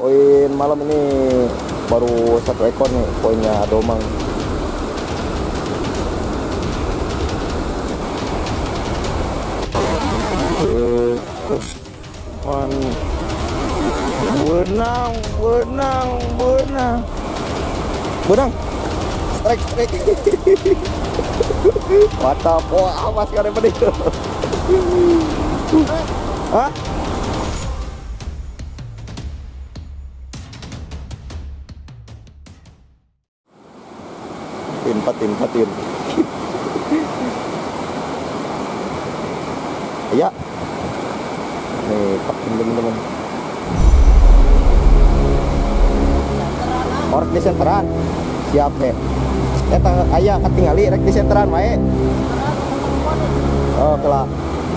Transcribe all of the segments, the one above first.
Poin malam ini baru 1 ekor nih poinnya domang. Benang. Strike. Mantap. Wah, awas kali pedih. Hah? Patin. Ya. Nih, patin teman-teman. Orek di senteran. Siap, Nek. Ayah ketinggali rek di senteran wae. Oh, kelak.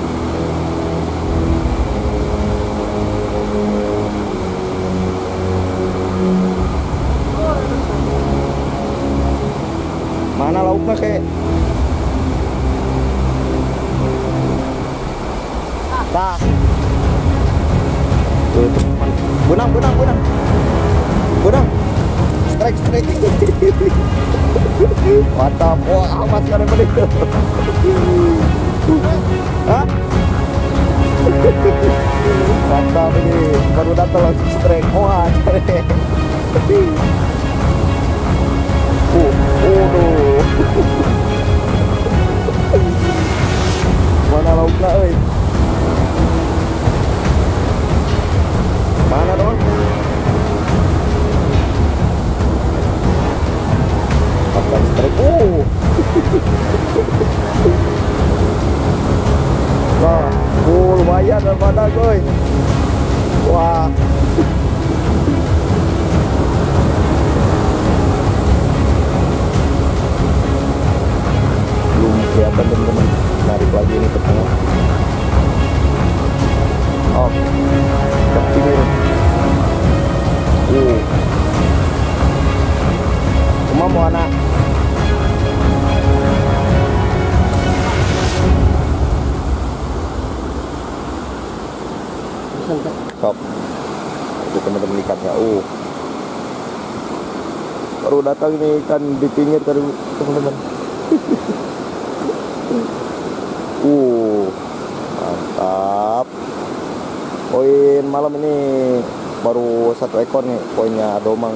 Mana lauknya kek? Tah. Tuh, teman. Benang. Strike. Mantap. Wah, awas kali pedih. Hah? Mantap ini. Baru datang langsung strike. Wah, cari. Mana lauknya, euy? Mana dong? Pakai strike. Nah, lumayan daripada gue. Wah. Belum kelihatan teman-teman. Narik lagi ini ke tengah. Oh, ke sini. Cuma mau anak. Stop. Itu teman-teman ikannya. Baru datang ini ikan di pinggir tadi teman-teman. Mantap. Poin malam ini baru 1 ekor nih poinnya domang.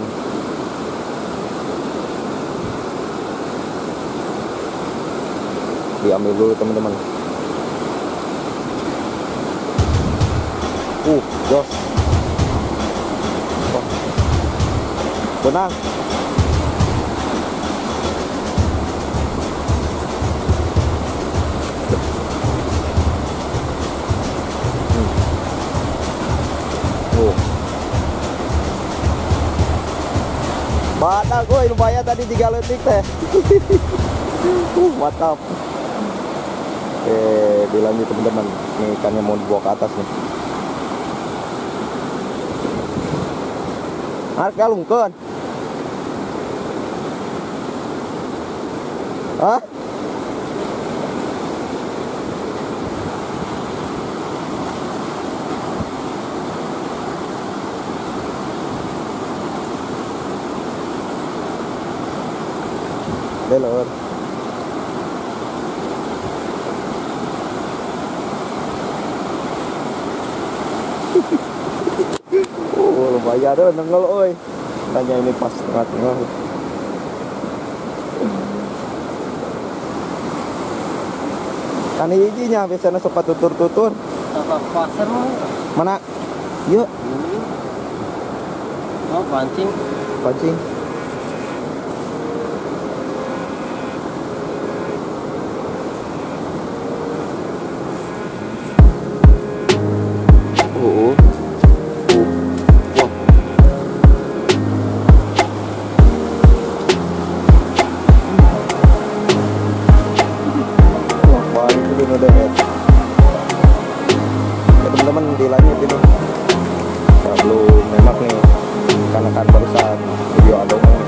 Diambil dulu teman-teman. Jos. Benang. Badak gue lumayan tadi 3 letik teh. Mantap. Oke, dilanjut teman-teman. Ini ikannya mau dibawa ke atas nih. Harga lungkeun. Hah? Belor. Lumayan deh nenggel oi. Tanya ini pas tengah-tengah. Kan hijinya biasanya suka tutur-tutur. Pasar mana? Yuk. Oh, pancing. Teman-teman dilanjut ini. Belum memang nih karena kan barusan video adongan